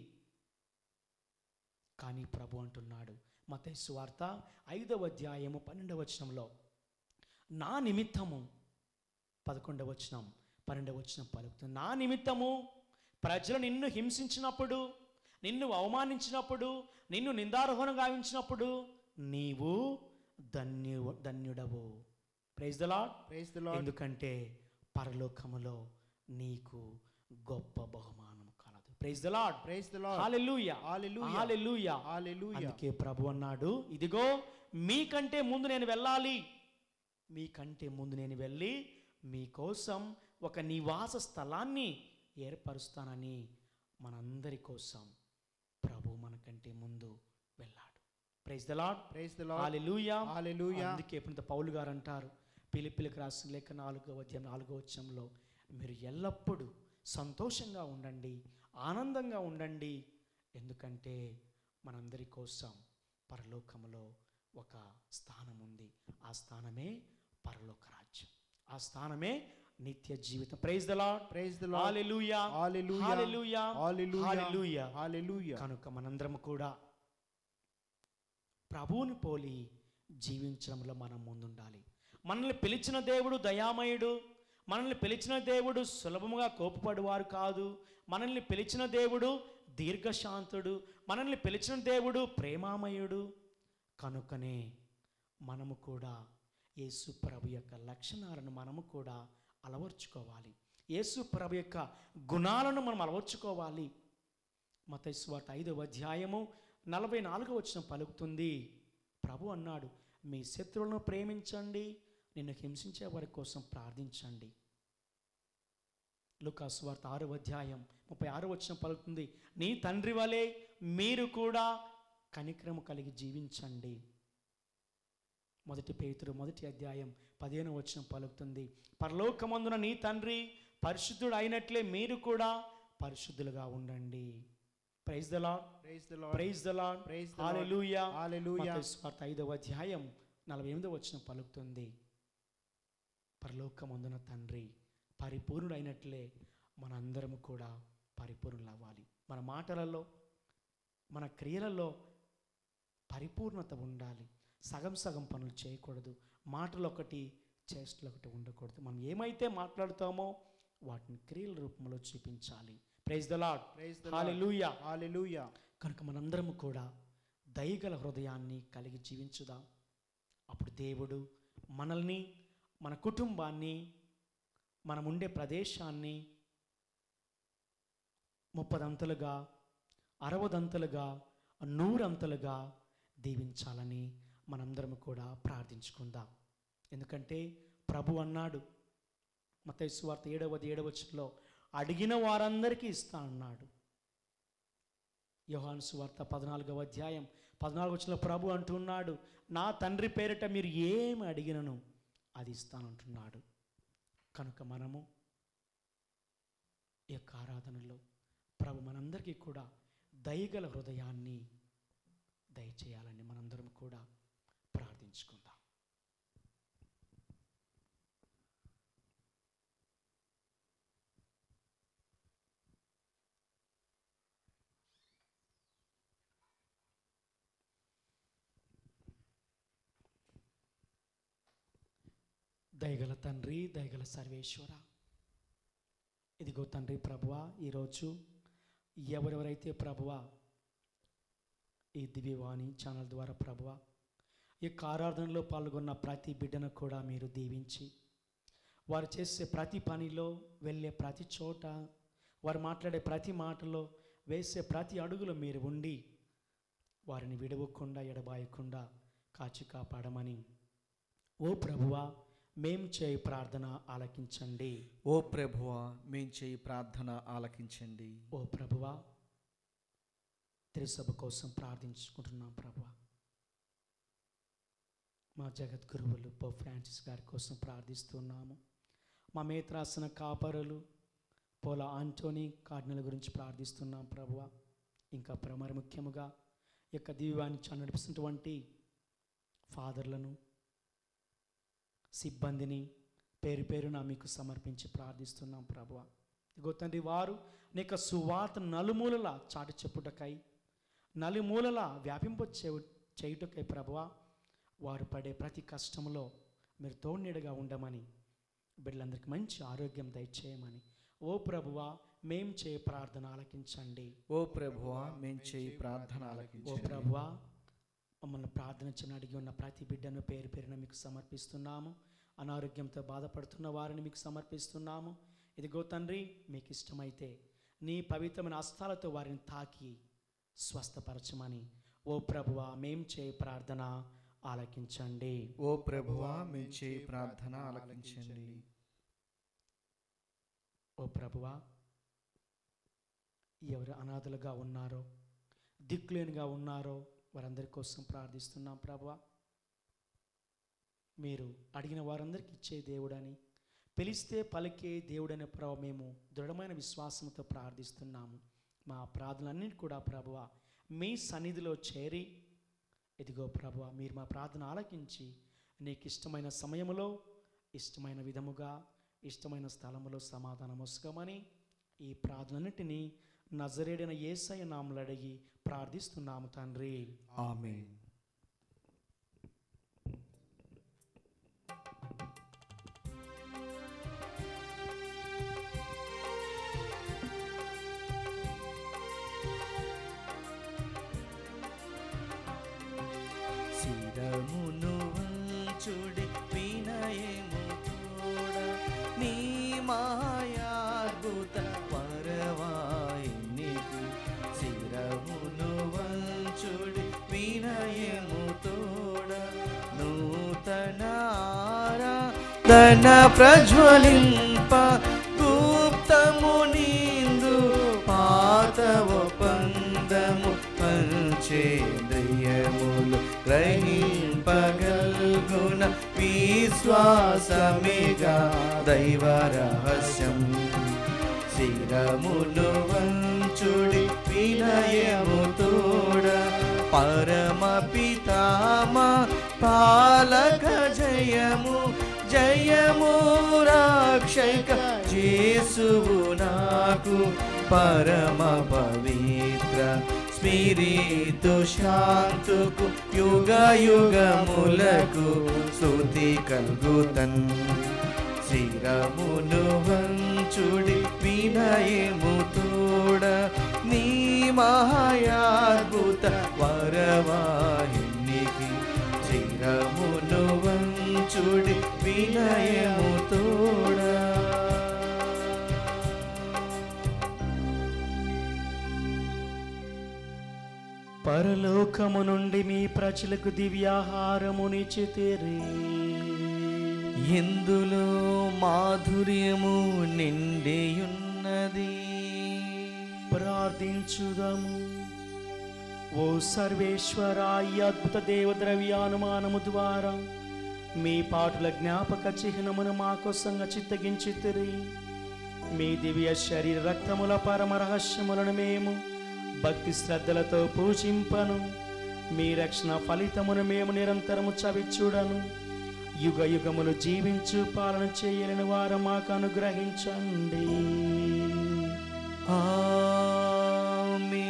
కానీ ప్రభు అంటున్నాడు మత్తయి సువార్త 5వ అధ్యాయము 12వ వచనంలో, నా నిమిత్తము 11వ వచనం 12వ వచనం పలుకుతుంది, నా నిమిత్తము ప్రజలు నిన్ను హింసించినప్పుడు, నిన్ను అవమానించినప్పుడు, నిన్ను నిందారోహణ గావించినప్పుడు నీవు ధన్యుడవు. Praise the Lord. Praise the Lord. ఎందుకంటే పరలోకములో నీకు గొప్ప బహుమానం కలదు. Praise the Lord. Praise the Lord. Hallelujah, Hallelujah. Hallelujah. Hallelujah. అందుకే ప్రభు అన్నాడు, ఇదిగో మీకంటే ముందు నేను వెళ్ళాలి, మీకంటే ముందు నేను వెళ్ళి మీకోసం ఒక నివాస స్థలాన్ని ఏర్పరుస్తానని మనందరి కోసం ప్రభు మనకంటే ముందు వెళ్ళాడు. Praise the Lord. Praise the Lord. Hallelujah, Hallelujah. అందుకే పునీత పౌలు గారు అంటారు ఫిలిప్పీయులకు రాసిన లేఖ 4వ అధ్యాయం 4వ వచనంలో, మీరు ఎల్లప్పుడూ సంతోషంగా ఉండండి, ఆనందంగా ఉండండి, ఎందుకంటే మనందరి కోసం పరలోకములో ఒక స్థానం ఉంది. ఆ స్థానమే పరలోక రాజ్యం, ఆ స్థానమే నిత్య జీవితం. Praise the Lord. Praise the Lord. Hallelujah, Hallelujah. Hallelujah, Hallelujah. Hallelujah. Hallelujah. కనుక మనందరం కూడా ప్రభువుని పోలి జీవించడంలో మనం ముందుండాలి. మనల్ని పిలిచిన దేవుడు దయామయుడు, మనల్ని పిలిచిన దేవుడు సులభముగా కోపపడువారు కాదు, మనల్ని పిలిచిన దేవుడు దీర్ఘశాంతుడు, మనల్ని పిలిచిన దేవుడు ప్రేమామయుడు. కనుకనే మనము కూడా యేసు ప్రభు యొక్క లక్షణాలను మనము కూడా అలవర్చుకోవాలి, యేసు ప్రభు యొక్క గుణాలను మనం అలవర్చుకోవాలి. మత్తయి సువార్త 5వ అధ్యాయము 44వ వచనం పలుకుతుంది, ప్రభు అన్నాడు, మీ శత్రువులను ప్రేమించండి, నిన్ను హింసించే వారి కోసం ప్రార్థించండి. లూకా సువార్త 6వ అధ్యాయం 36వ వచనం పలుకుతుంది, నీ తండ్రి వలె మీరు కూడా కనికరము కలిగి జీవించండి. మొదటి పేతురు 1వ అధ్యాయం 15వ వచనం పలుకుతుంది, పరలోకమందున నీ తండ్రి పరిశుద్ధుడు అయినట్లే మీరు కూడా పరిశుద్ధులుగా ఉండండి. Praise the Lord. Praise the Lord. Praise the Lord. Praise the Lord. Hallelujah. Hallelujah. మత్తయి సువార్త 5వ అధ్యాయం 48వ వచనం పలుకుతుంది, పరలోకమందున తండ్రి పరిపూర్ణుడైనట్లే మనందరము కూడా పరిపూర్ణులు అవ్వాలి. మన మాటలలో, మన క్రియలలో పరిపూర్ణత ఉండాలి. సగం సగం పనులు చేయకూడదు, మాటలు ఒకటి చేష్టలు ఒకటి ఉండకూడదు. మనం ఏమైతే మాట్లాడుతామో వాటిని క్రియల రూపంలో చూపించాలి. Praise the Lord. Praise the Lord. Hallelujah. Hallelujah. కనుక మనందరము కూడా దయగల హృదయాన్ని కలిగి జీవించుదాం. అప్పుడు దేవుడు మనల్ని మన కుటుంబాన్ని, మనం ఉండే ప్రదేశాన్ని 30 అంతలుగా, 60 అంతలుగా, 100 అంతలుగా దీవించాలని మనందరం కూడా ప్రార్థించుకుందాం. ఎందుకంటే ప్రభు అన్నాడు మత్తయి సువార్త 7వ వచనంలో, అడిగిన వారందరికీ ఇస్తానన్నాడు. యోహాను సువార్త 14వ అధ్యాయం 14వ వచనంలో ప్రభు అంటున్నాడు, నా తండ్రి పేరిట మీరు ఏమి అడిగినను అది ఇస్తానంటున్నాడు. కనుక మనము ఈ యొక్క ఆరాధనలో ప్రభు మనందరికీ కూడా దయగల హృదయాన్ని దయచేయాలని మనందరం కూడా ప్రార్థించుకుందాం. దయగల తండ్రి, దయగల సర్వేశ్వర, ఇదిగో తండ్రి ప్రభువా, ఈరోజు ఎవరెవరైతే ప్రభువా ఈ దివ్యవాణి ఛానల్ ద్వారా ప్రభువా ఈ ఆరాధనలో పాల్గొన్న ప్రతి బిడ్డను కూడా మీరు దీవించి, వారు చేసే ప్రతి పనిలో, వెళ్ళే ప్రతి చోట, వారు మాట్లాడే ప్రతి మాటలో, వేసే ప్రతి అడుగులో మీరు ఉండి వారిని విడవకుండా, ఎడబాయకుండా కాచి కాపాడమని ఓ ప్రభువా మేం చేయి ప్రార్థన ఆలకించండి. ఓ ప్రభువా మేం చేయి ప్రార్థన ఆలకించండి. ఓ ప్రభువా తిరుసభ కోసం ప్రార్థించుకుంటున్నాం ప్రభువా. మా జగద్గురువులు పోప్ ఫ్రాన్సిస్ గారి కోసం ప్రార్థిస్తున్నాము. మా మేత్రాసన కాపరులు పోలా ఆంటోనీ కార్డినల్ గురించి ప్రార్థిస్తున్నాం ప్రభువా. ఇంకా మరి ముఖ్యముగా ఈ యొక్క దివ్యవాణి ఛానల్ నడిపిస్తున్నటువంటి ఫాదర్లను, సిబ్బందిని పేరు పేరున మీకు సమర్పించి ప్రార్థిస్తున్నాం ప్రభువా. ఇదిగో తండ్రి, వారు నీకు సువార్త నలుమూలలా చాటి చెప్పుటకై, నలుమూలలా వ్యాపింప చేయుటకై ప్రభువా, వారు పడే ప్రతి కష్టంలో మీరు తోడునీడగా ఉండమని, బిడ్డలందరికీ మంచి ఆరోగ్యం దయచేయమని ఓ ప్రభువా మేం చేయ ప్రార్థన ఆలకించండి. ఓ ప్రభువా మేం చేయి ప్రార్థన ఆలకించండి. ఓ ప్రభువా మమ్మల్ని ప్రార్థన చేయని అడిగి ఉన్న ప్రతి బిడ్డను పేరు పేరున మీకు సమర్పిస్తున్నాము. అనారోగ్యంతో బాధపడుతున్న వారిని మీకు సమర్పిస్తున్నాము. ఇదిగో తండ్రి, మీకు ఇష్టమైతే నీ పవిత్రమైన హస్తాలతో వారిని తాకి స్వస్థపరచమని ఓ ప్రభువా మేం చేయి ప్రార్థన ఆలకించండి. ఓ ప్రభువా మేం చేయి ప్రార్థన ఆలకించండి. ఓ ప్రభువా, ఎవరు అనాథలుగా ఉన్నారో, దిక్కులేనిగా ఉన్నారో వారందరి కోసం ప్రార్థిస్తున్నాం ప్రభువా. మీరు అడిగిన వారందరికీ ఇచ్చే దేవుడని, పిలిస్తే పలికే దేవుడని ప్రభు మేము దృఢమైన విశ్వాసంతో ప్రార్థిస్తున్నాము. మా ప్రార్థనలన్నింటి కూడా ప్రభువా మీ సన్నిధిలో చేరి, ఇదిగో ప్రభువా మీరు మా ప్రార్థన ఆలకించి నీకు ఇష్టమైన సమయంలో, ఇష్టమైన విధముగా, ఇష్టమైన స్థలములో సమాధానం వసుకోమని ఈ ప్రార్థనలన్నింటినీ నజరేడైన యేసయ్య నామములో అడిగి ప్రార్థిస్తున్నాము తండ్రి. ఆమేన్. శిరమును వంచుడి వినయము తోడ, నీ మాయాద్భుత పరవాయినికి. శిరమును వంచుడి వినయము తోడ, నూతన ఆరాధన ప్రజ్వలింప, గుప్తము నిందు పాత ఒప్పందము పంచేంద్రియములు గ్రహింపగల్గున విశ్వాసమేగా దైవ రహస్యం. శిరమును వంచుడి వినయము తోడ, పరమ పితామా పాలక జయము జయము రక్షక యేసువు నాకు, పరమ పవిత్ర స్పిరితు శాంతుకు యుగ యుగములకు స్తుతి కల్గుతన్. శిరమును వంచుడి వినయము తోడ, నీ మహాయాద్భుత వరవాహినికి. శిరమును వంచుడి చూడి వినయము తోడా. పరలోకము నుండి మీ ప్రజలకు దివ్యాహారమునిచ్చితిరి. ఇందులో మాధుర్యము నిండియున్నది. ప్రార్థించుదాము. ఓ సర్వేశ్వరా, ఈ అద్భుత దేవద్రవ్యానుమానము ద్వారా మీ పాటుల జ్ఞాపక చిహ్నమును మా కోసంగా చిత్తగించితిరి. మీ దివ్య శరీర రక్తముల పరమ రహస్యములను మేము భక్తి శ్రద్ధలతో పూజింపను. మీ రక్షణ ఫలితమును మేము నిరంతరము చవిచూడను. యుగ యుగములు జీవించు పాలన చేయలేని వారు మాకు అనుగ్రహించండి. ఆమేన్.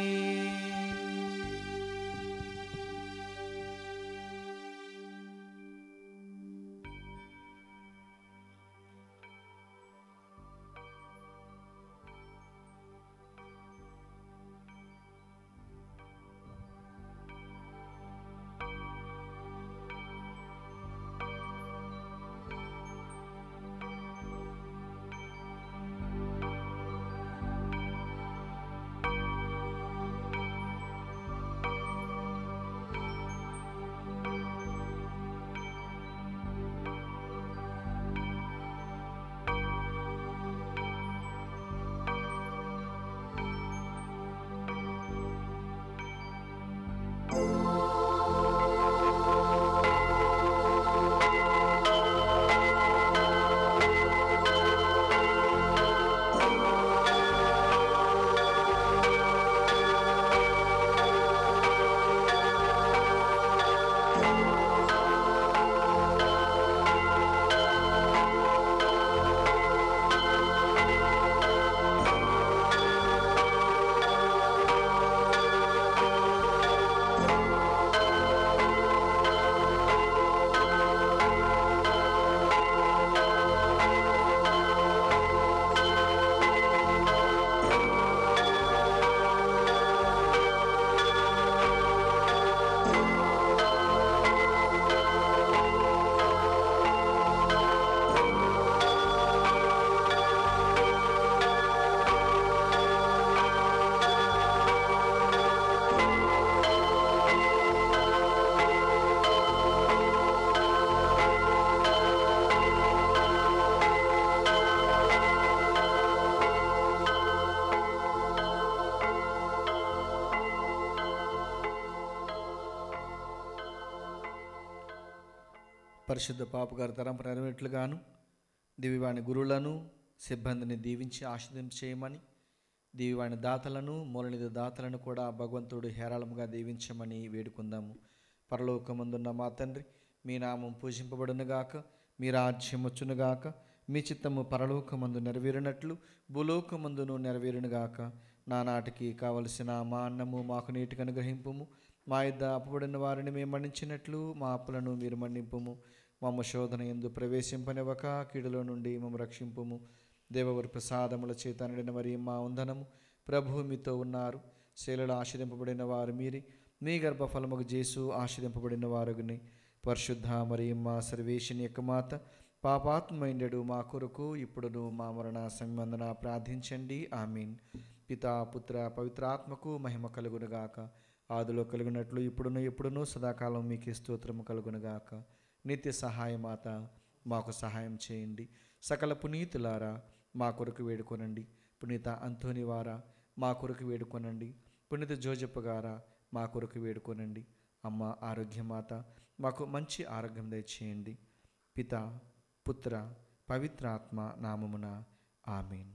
పరిశుద్ధ పాపగారి తరంపు నెరవేట్లుగాను దివ్యవాణి గురువులను సిబ్బందిని దీవించి ఆశీర్వదింప చేయమని, దివ్యవాణి దాతలను మూలనిధి దాతలను కూడా భగవంతుడు హేరాళముగా దీవించమని వేడుకుందాము. పరలోకమందున్న మా తండ్రి, మీ నామం పూజింపబడునుగాక, మీ రాజ్యం వచ్చునుగాక, మీ చిత్తము పరలోకమందు నెరవేరినట్లు భూలోకమందును నెరవేరునుగాక. నానాటికి కావలసిన మా అన్నము మాకు నీటికి అనుగ్రహింపుము. మా యొద్ద అప్పుబడిన వారిని మేము మన్నించినట్లు మా అప్పులను మీరు మన్నింపుము. మమ్మ శోధన యందు ప్రవేశింపనివ్వక కీడులో నుండి మమ్మ రక్షింపుము. దేవవరి ప్రసాదముల చేత నిండిన మరి మా వందనము. ప్రభువు మీతో ఉన్నారు. శైలలో ఆశీర్దింపబడిన వారు మీరే, మీ గర్భఫలముకు జేసు ఆశీర్దింపబడిన వారుని. పరిశుద్ధ మరియమ్మ సర్వేశ్వని యొక్క మాత, పాపాత్మైండెడు మా కొరకు ఇప్పుడును మా మరణ సంబంధన ప్రార్థించండి. ఆమీన్. పితా పుత్ర పవిత్రాత్మకు మహిమ కలుగునుగాక. ఆదిలో కలుగునట్లు ఇప్పుడును ఎప్పుడును సదాకాలం మీకు స్తోత్రము కలుగునుగాక. నిత్య సహాయమాత మాకు సహాయం చేయండి. సకల పునీతులారా మా కొరకు వేడుకొనండి. పునీత అంతోని వారా మా కొరకు వేడుకొనండి. పునీత జోజప్ప గారా మా కొరకు వేడుకొనండి. అమ్మ ఆరోగ్యమాత మాకు మంచి ఆరోగ్యం దయచేయండి. పిత పుత్ర పవిత్రాత్మ నామమున ఆమేన్.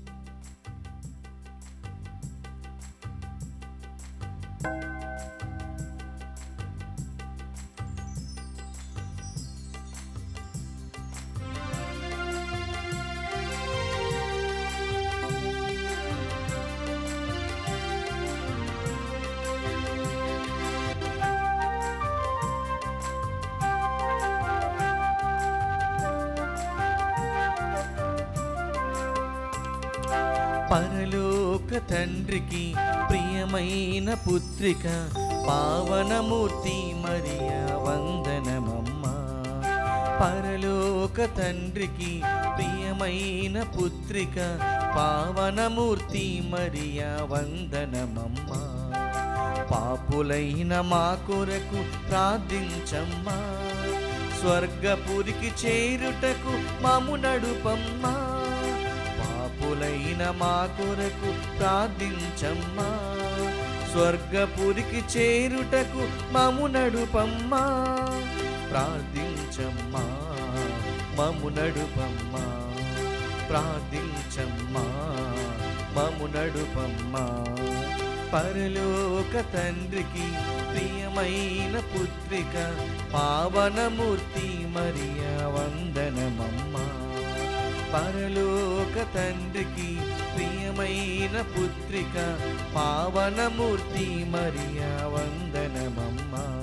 పరలోక తండ్రికి ప్రియమైన పుత్రిక పావనమూర్తి మరియా వందనమమ్మ. పరలోక తండ్రికి ప్రియమైన పుత్రిక పావనమూర్తి మరియా వందనమమ్మా. పాపులైన మా కొరకు ప్రార్థించమ్మా. స్వర్గపురికి చేరుటకు మము నడుపమ్మా. పాపులైన మా కొరకు ప్రార్థించమ్మా. స్వర్గపురికి చేరుటకు మము నడుపమ్మా. ప్రార్థించమ్మా, మము నడుపమ్మా. ప్రార్థించమ్మా, మము నడుపమ్మా. పరలోక తండ్రికి ప్రియమైన పుత్రిక పావనమూర్తి మరియా వందనమమ్మా. పరలోక తండ్రికి ప్రియమైన పుత్రిక పావనమూర్తి మరియా వందనమమ్మా.